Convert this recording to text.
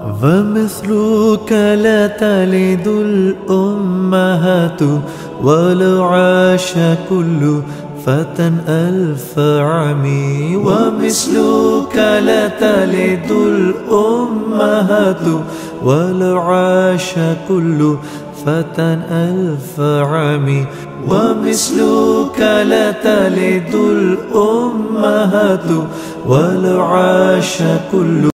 فمثلك لا تلد الأمهات ولو عاش كل فتى ألف عام. ومثلك لا تلد الأمهات ولو عاش كل فتى ألف عام. ومثلك لا تلد الأمهات ولو عاش كل